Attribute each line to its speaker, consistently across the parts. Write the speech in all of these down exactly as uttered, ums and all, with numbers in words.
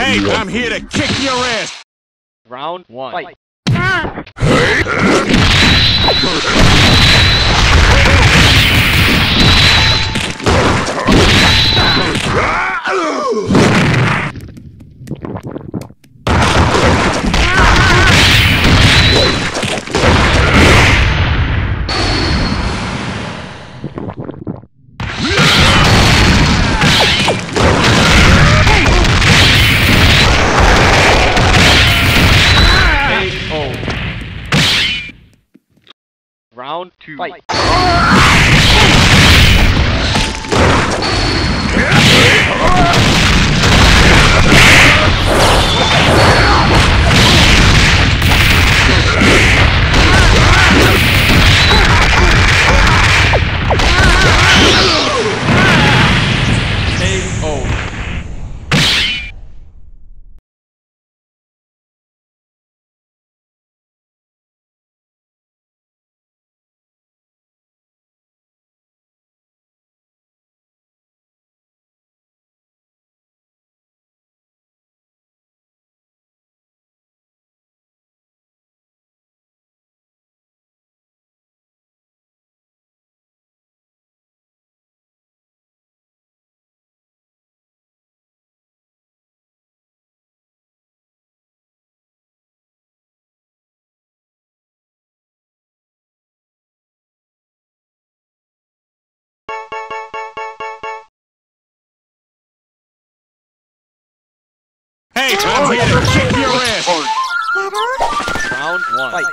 Speaker 1: Hey, I'm here to kick your ass!
Speaker 2: Round one. Fight. Round two. Fight.
Speaker 1: Hey, I'm here to kick your ass!
Speaker 2: Round one. Fight.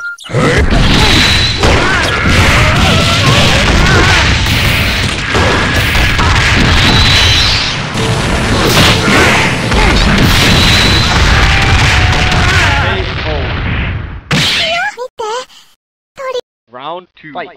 Speaker 2: Round two. Fight.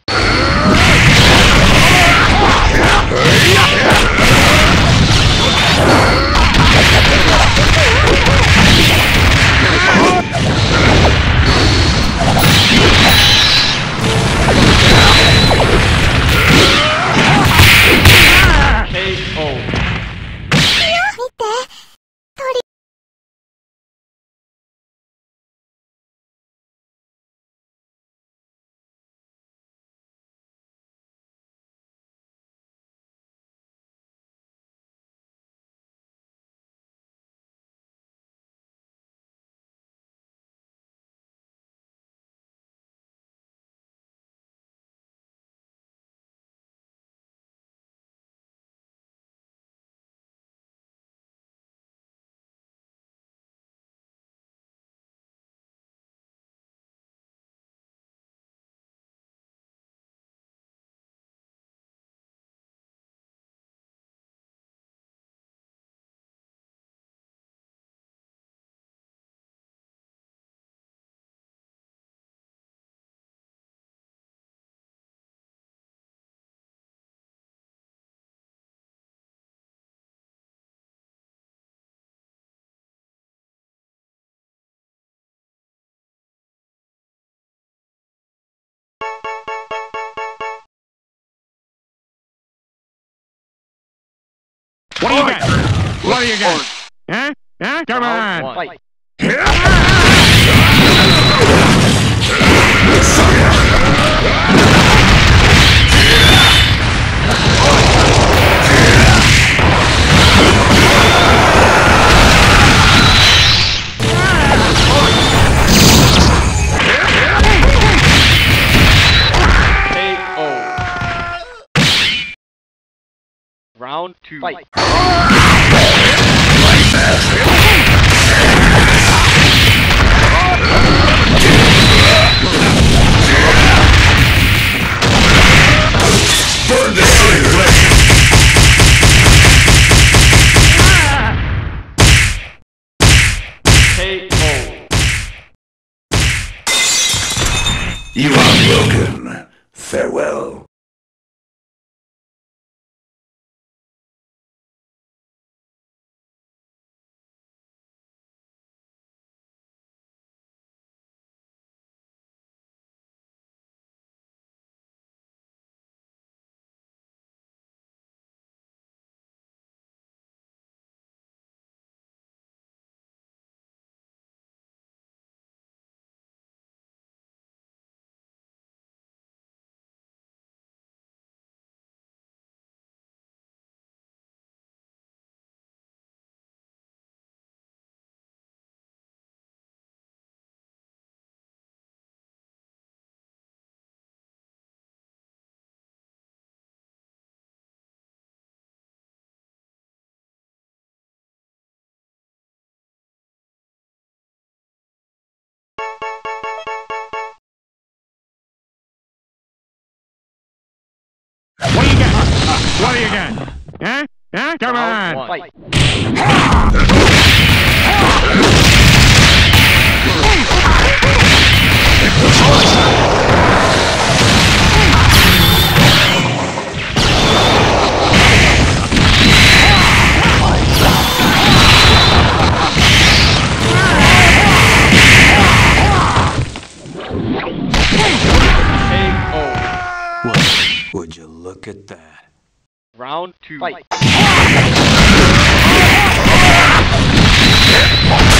Speaker 1: What do you got? What do you got? Huh? Huh? Come
Speaker 2: Round
Speaker 1: on!
Speaker 2: one. Fight. Round two. Fight.
Speaker 3: Burn this thing!
Speaker 2: K O.
Speaker 3: You are broken. Farewell.
Speaker 1: What do you got? Huh? Huh? Come
Speaker 2: Round
Speaker 1: on.
Speaker 2: one. Fight.
Speaker 4: Would you look at that?
Speaker 2: Round two. Fight.